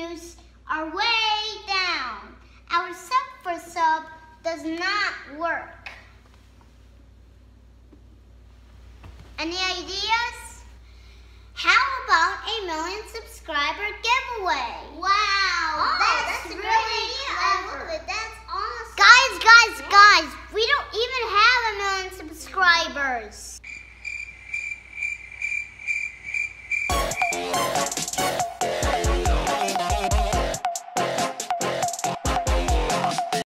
views are way down. Our sub for sub does not work. Any ideas? How about a 1 million subscriber giveaway? Wow!